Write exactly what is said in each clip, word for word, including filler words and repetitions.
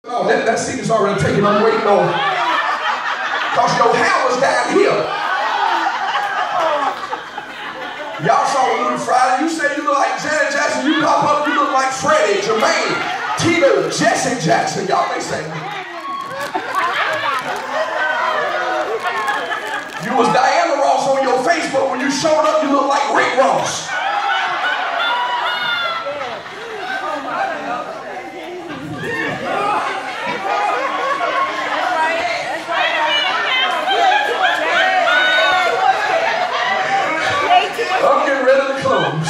Oh, that, that seat is already taken. I'm waiting on. Because your hair was down here. Y'all saw Little Friday. You said you look like Janet Jackson. You pop up, you look like Freddie, Jermaine, Tina, Jesse Jackson. Y'all may say. You was Diana Ross on your Facebook. When you showed up, you look like Rick Ross. I'm getting ready to close.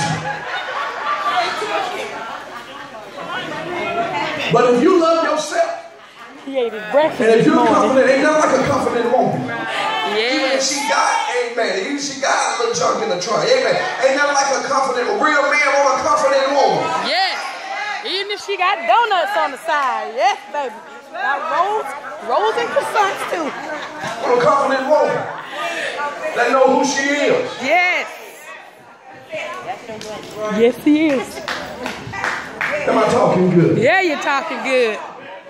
But if you love yourself, he ate his breakfast and if you're morning. confident, ain't nothing like a confident woman. Yes. Even if she got, amen, even if she got a little junk in the trunk, amen. Ain't nothing like a confident, a real man on a confident woman. Yes. Even if she got donuts on the side. Yes, baby. Got rolls, rolls and croissants too. On a confident woman. That know who she is. Yes. Yes, he is. Am I talking good? Yeah, you're talking good.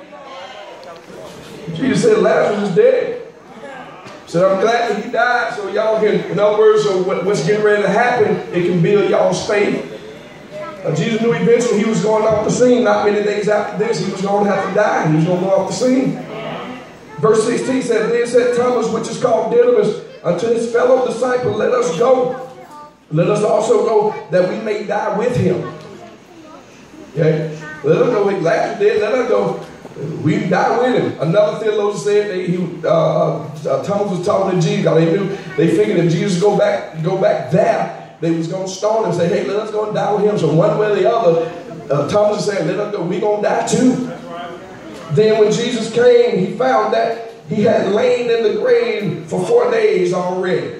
Jesus said Lazarus is dead. Said, I'm glad that he died so y'all can, in other words, so what, what's getting ready to happen, it can build y'all's faith. Uh, Jesus knew eventually he was going off the scene. Not many days after this, he was going to have to die. He was going to go off the scene. Verse sixteen said, then said Thomas, which is called Didymus, unto his fellow disciple, let us go. Let us also go that we may die with him. Okay? Let us go. Lazarus dead. Let us go. We die with him. Another theologian said that he, uh, uh, Thomas was talking to Jesus. They knew, they figured if Jesus go back, go back there, they was going to stone him and say, hey, let us go and die with him. So one way or the other, uh, Thomas is saying, let us go. We're going to die too. Then when Jesus came, he found that he had lain in the grave for four days already.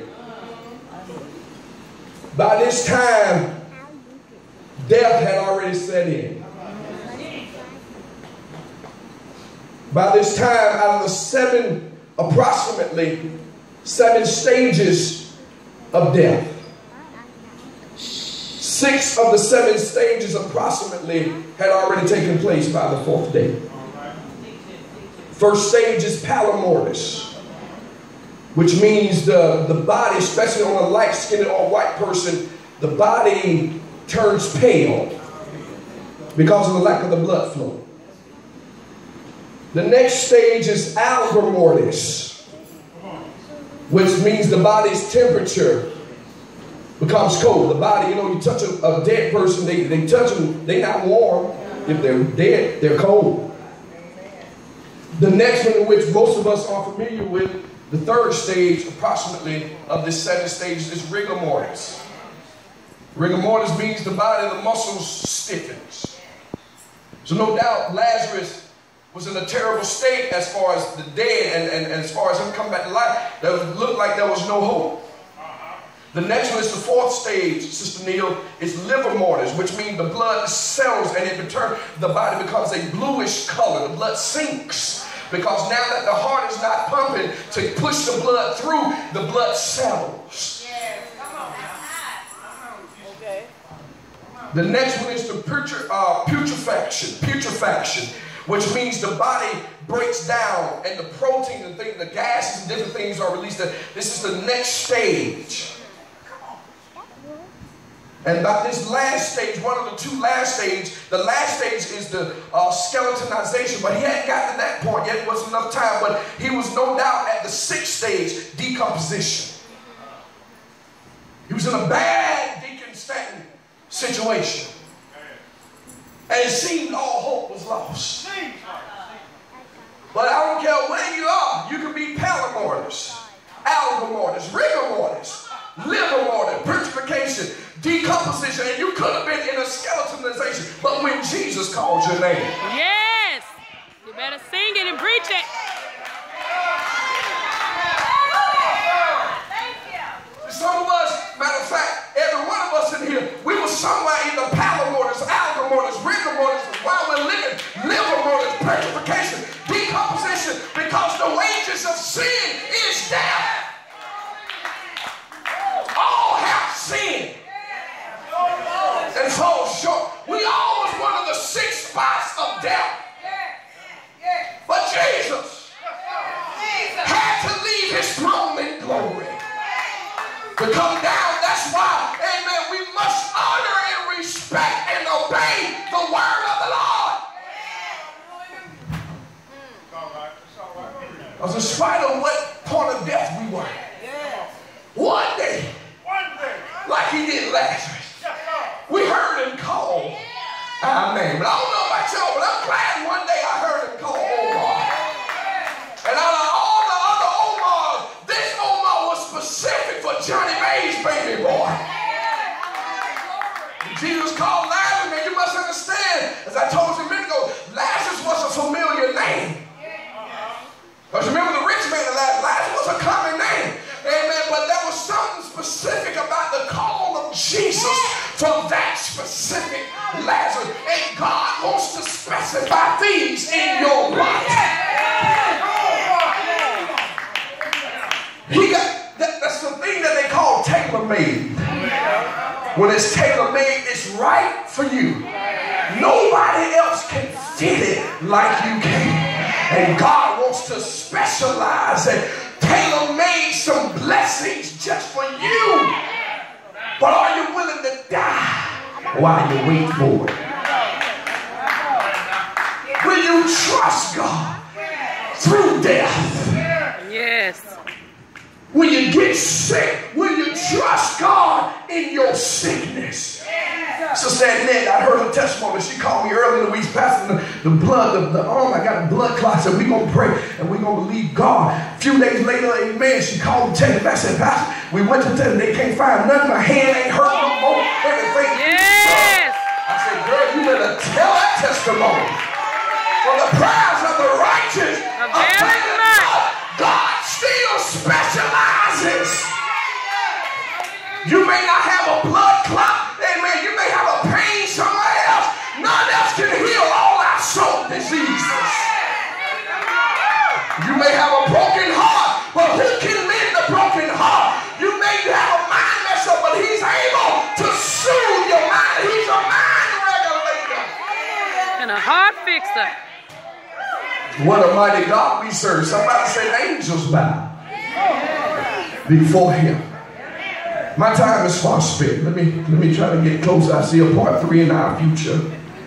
By this time, death had already set in. By this time, out of the seven, approximately seven stages of death, six of the seven stages approximately had already taken place by the fourth day. First stage is pallor mortis, which means the, the body, especially on a light-skinned or white person, the body turns pale because of the lack of the blood flow. The next stage is alba mortis, which means the body's temperature becomes cold. The body, you know, you touch a, a dead person, they, they touch them, they're not warm. If they're dead, they're cold. The next one, which most of us are familiar with, the third stage, approximately, of this seven stages is rigor mortis. Rigor mortis means the body, the muscles stiffens. So no doubt Lazarus was in a terrible state as far as the dead and, and, and as far as him coming back to life. It looked like there was no hope. The next one is the fourth stage, Sister Neal, is liver mortis, which means the blood settles and it returns, the body becomes a bluish color. The blood sinks. Because now that the heart is not pumping to push the blood through, the blood settles. Yes. Come on. Okay. The next one is the putri uh, putrefaction, putrefaction, which means the body breaks down and the protein and things, the gases and different things are released. This is the next stage. And by this last stage, one of the two last stages, the last stage is the uh, skeletonization, but he hadn't gotten to that point yet. It wasn't enough time, but he was no doubt at the sixth stage, decomposition. He was in a bad Deacon Stanton situation. And it seemed all hope was lost. But I don't care where you are, you can be pallor mortis, alba mortis, rigor mortis, liver mortis, putrefaction, decomposition, and you could have been in a skeletonization, but when Jesus called your name. Yes! You better sing it and preach it. Some of us, matter of fact, every one of us in here, we were somewhere in the pallor mortis, alba mortis, rigor mortis, while we're living, liver mortis, putrefaction, decomposition, because the wages of sin is death. All have sinned and fall short. We all was one of the six spots of death. Because in spite of what point of death we were, one day, like he did Lazarus, we heard him call our name. But I don't know about y'all, but I'm glad one day I heard him call Omar. And out of all the other Omars, this Omar was specific for Johnny Mae's baby boy. Jesus called Lazarus, and you must understand, as I told you a minute ago, Lazarus was a familiar name. Because remember the rich man of Lazarus, Lazarus was a common name. Amen. But there was something specific about the call of Jesus from that specific Lazarus. And God wants to specify things in your life. He got, that, that's the thing that they call tailor-made. When it's tailor-made, it's right for you. Nobody else can fit it like you can. And God wants to specialize and tailor-made some blessings just for you. But are you willing to die while you wait for it? Will you trust God through death? Yes. When you get sick, will you trust God in your sickness? Sister Annette, I heard her testimony. She called me early in the week, Pastor, the, the blood, the, the arm, I got a blood clot. So we're going to pray and we're going to believe God. A few days later, amen, she called me, checked me back, said, Pastor, we went to tell them they can't find nothing. My hand ain't hurt no more. Everything. Yes. I said, girl, you better tell that testimony. For the prayers of the righteous availeth much. God still specializes. You may not have a blood clot, amen. You may have a pain somewhere else. None else can heal all our soul diseases. You may have a broken heart, but who can mend the broken heart? You may have a mind mess up, but he's able to soothe your mind. He's a mind regulator. And a heart fixer. What a mighty God we serve. Somebody said angels bow before him. My time is far spent. Let me, let me try to get close. I see a part three in our future.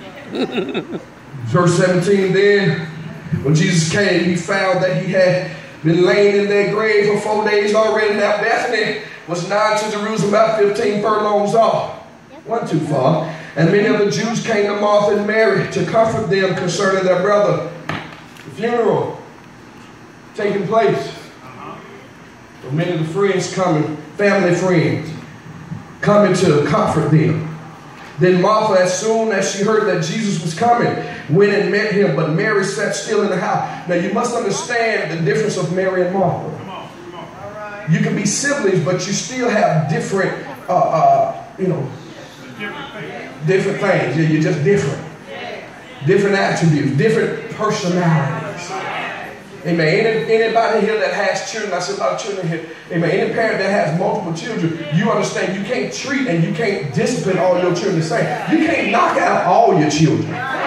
Verse seventeen, then, when Jesus came, he found that he had been laying in their grave for four days already. Now Bethany was nigh to Jerusalem, about fifteen furlongs off. Wasn't too far. And many of the Jews came to Martha and Mary to comfort them concerning their brother. The funeral taking place. So many of the friends coming, family friends, coming to comfort them. Then Martha, as soon as she heard that Jesus was coming, went and met him, but Mary sat still in the house. Now you must understand the difference of Mary and Martha. Come on, come on. All right. You can be siblings, but you still have different, uh, uh, you know, different things. Different things. Yeah, you're just different. Different attributes, different personalities. Amen. Any, anybody here that has children, I see a lot of children here. Amen. Any parent that has multiple children, you understand you can't treat and you can't discipline all your children the same. You can't knock out all your children.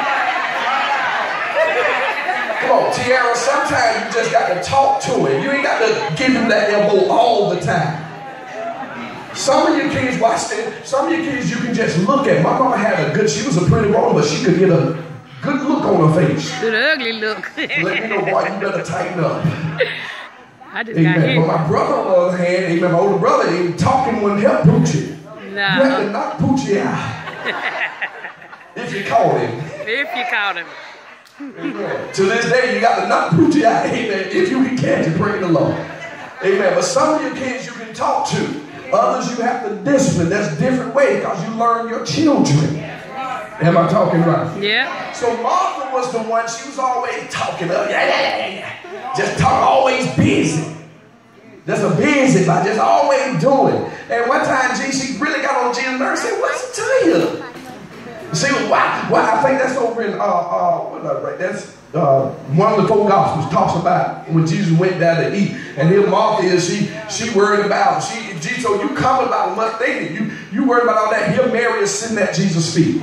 Come on, Tiara, sometimes you just got to talk to him. You ain't got to give him that elbow all the time. Some of your kids, watch this, some of your kids you can just look at. My mama had a good, she was a pretty woman, but she could get a good look on her face. Good ugly look. Let me know, boy, you better tighten up. I just amen. got hit. But my brother, on the other hand, amen, my older brother, ain't talking wouldn't help Poochie. No. You have to knock Poochie out. If you call him. If you caught him. Amen. To this day, you got to knock Poochie out. Amen. If you can catch it, praise the Lord. Amen. But some of your kids you can talk to. Others you have to discipline. That's a different way because you learn your children. Am I talking right? Yeah. So Martha was the one, she was always talking up. Yeah, yeah, yeah, yeah. Just talk, always busy. Just a busy, but just always doing. And one time, G, she really got on Jesus' nerves and said, what's it to you? See, why? Why? I think that's over in, uh, uh, what, uh, right, that's uh, one of the four Gospels talks about when Jesus went down to eat. And here Martha is, she she worried about, she, Jesus, so you come about much thinking. You, you worried about all that. Here Mary is sitting at Jesus' feet.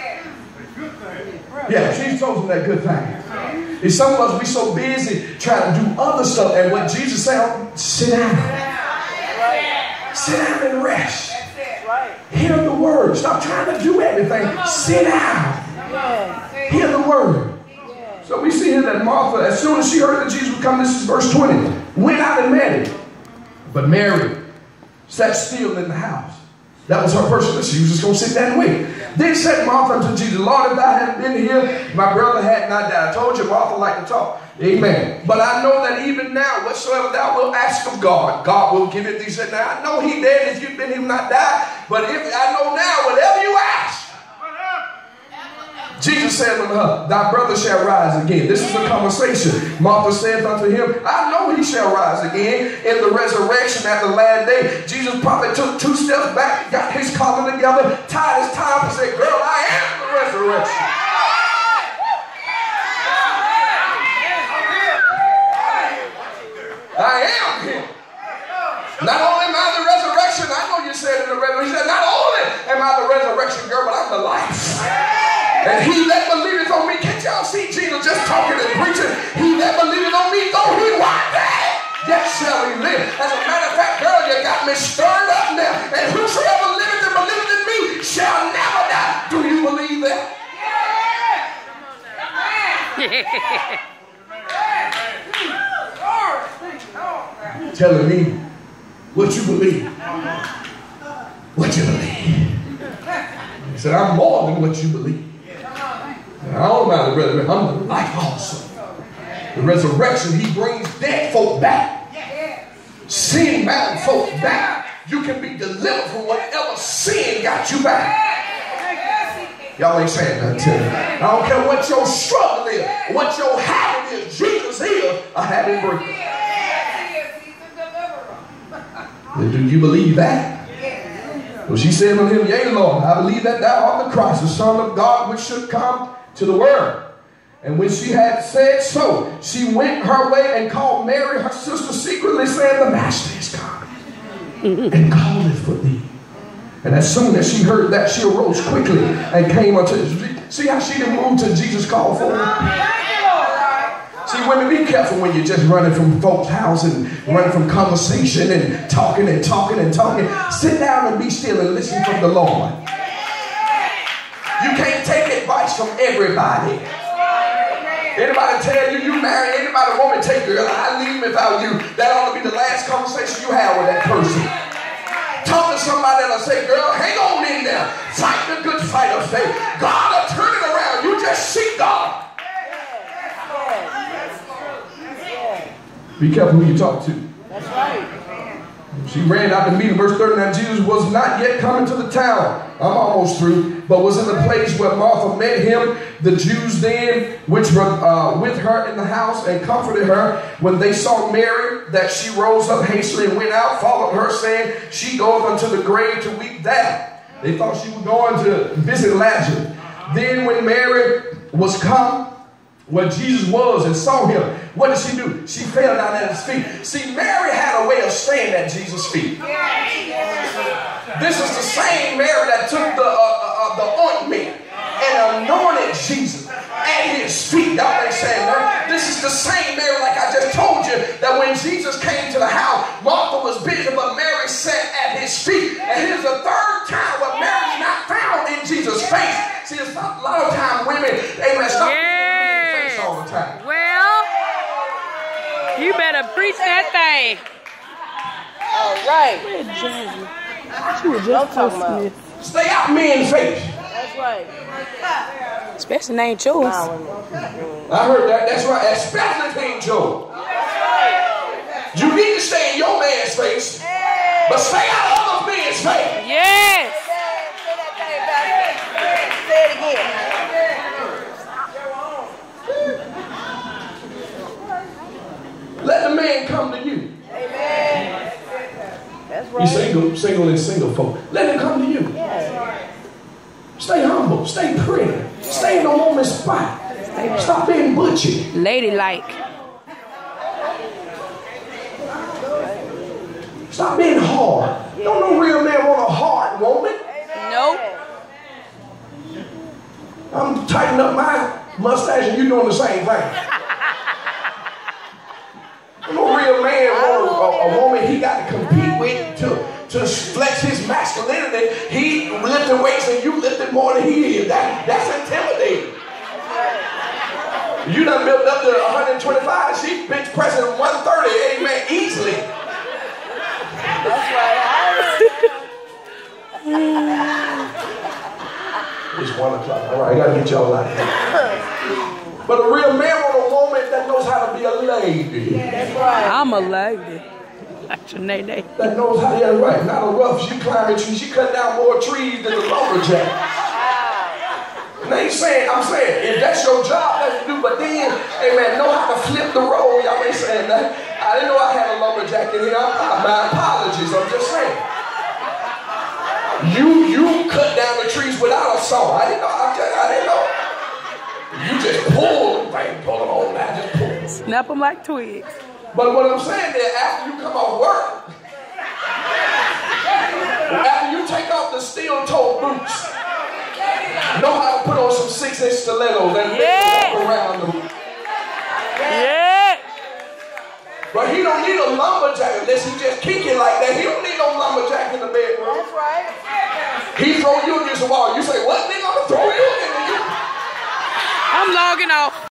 Yeah, she's chosen that good thing. And some of us, we so busy trying to do other stuff. And what Jesus said, sit down. Sit down and rest. Hear the word. Stop trying to do everything. Sit down. Hear the word. So we see here that Martha, as soon as she heard that Jesus would come, this is verse twenty, went out and met him. But Mary sat still in the house. That was her person. She was just going to sit there and wait. Then said Martha unto Jesus, Lord, if thou hadst been here, my brother had not died. I told you Martha liked to talk. Amen. But I know that even now, whatsoever thou wilt ask of God, God will give it thee. He said, now I know he dead, if you've been, he will not die. But if I know now, whatever you ask, Jesus said unto her, thy brother shall rise again. This is a conversation. Martha said unto him, I know he shall rise again in the resurrection at the last day. Jesus probably took two steps back, got his collar together, tied his tie up, and said, girl, I am the resurrection. I am him. Not only am I the resurrection, I know you said in the resurrection, he said, not only am I the resurrection, girl, but I'm the life. And he that believeth on me, can't y'all see Jesus just talking and preaching? He that believeth on me, though he one day, yet shall he live. As a matter of fact, girl, you got me stirred up now. And whosoever liveth and believeth in me shall never die. Do you believe that? You're telling me what you believe. What you believe. He said, I'm more than what you believe. I don't mind the resurrection. I'm the life also. The resurrection, he brings dead folk back. Sin bound folk back. You can be delivered from whatever sin got you back. Y'all ain't saying nothing to me. I don't care what your struggle is, what your habit is. Jesus is a habit breaker. Do you believe that? Well, she said unto him, yea, Lord, I believe that thou art the Christ, the Son of God, which should come to the world. And when she had said so, she went her way and called Mary, her sister, secretly, saying, the Master is come, and calleth for thee. And as soon as she heard that, she arose quickly and came unto him. See how she didn't move till Jesus called for her? See, women, be careful when you're just running from folks' house and running from conversation and talking and talking and talking. Sit down and be still and listen from the Lord. You can't take advice from everybody. Anybody tell you you marry, anybody want me to take you, I leave without you. That ought to be the last conversation you have with that person. Talk to somebody that'll say, girl, hang on in there. Fight the good fight of faith. God will turn it around. You just seek God. Be careful who you talk to. That's right. She ran out to meet him. Verse thirty-nine, Jesus was not yet coming to the town. I'm almost through. But was in the place where Martha met him. The Jews then, which were uh, with her in the house and comforted her, when they saw Mary, that she rose up hastily and went out, followed her, saying, she goeth unto the grave to weep there. They thought she was going to visit Lazarus. Then when Mary was come where Jesus was and saw him, what did she do? She fell down at his feet. See, Mary had a way of staying at Jesus' feet. This is the same Mary that took the, uh, uh, the ointment and anointed Jesus at his feet. Y'all ain't saying that. This is the same Mary, like I just told you, that when Jesus came to the house, Martha was busy, but Mary sat at his feet. And here's the third time where Mary's not found in Jesus' face. See, it's not, a lot of times women, amen, stop yeah. face all the time. Well, you better preach that thing. All right. She was just talking about. Stay out men's face. That's right. Especially name yours. I heard that. That's right. Especially name yours. You need to stay in your man's face, but stay out of other men's face. Yes. Say it again. Let the man come to you. Amen. That's right. You single, single and single folk. Let him come to you. Yeah. Stay humble. Stay pretty. Stay in the woman's spot. Stop being butchy. Ladylike. Stop being hard. Don't no real man want a hard woman. Nope. I'm tightening up my mustache and you doing the same thing. No real man want a, a woman he got to compete with to, to flex his masculinity. He lifting weights and you lifting more than he is. That, that's intimidating. You done built up to one hundred twenty-five. She bench pressing one thirty, amen, easily. That's right. It's one o'clock. All right, I gotta get y'all out of here. But a real man want a woman that knows how to be a lady. That's right. I'm a lady. That's your nay nay. That knows how to, yeah, right. Not a rough. She climbing trees. She cut down more trees than the lumberjack. And they ain't saying, I'm saying, if that's your job, that's what you do. But then, hey man, know how to flip the road. Y'all ain't saying that. I didn't know I had a lumberjack in here. I'm, my apologies. I'm just saying. You you cut down the trees without a saw. I didn't know. I, just, I didn't know. You just pull them, thing, pull them on now. Just pull them. Snap them like twigs. But what I'm saying is, after you come off work, after you take off the steel-toed boots, know how to put on some six-inch stilettos and yeah. walk around them. Yeah. But he don't need a lumberjack unless he just kick it like that. He don't need no lumberjack in the bedroom. That's right. He throw you against the wall. You say, what, nigga? I'm gonna throw you in the I'm logging off.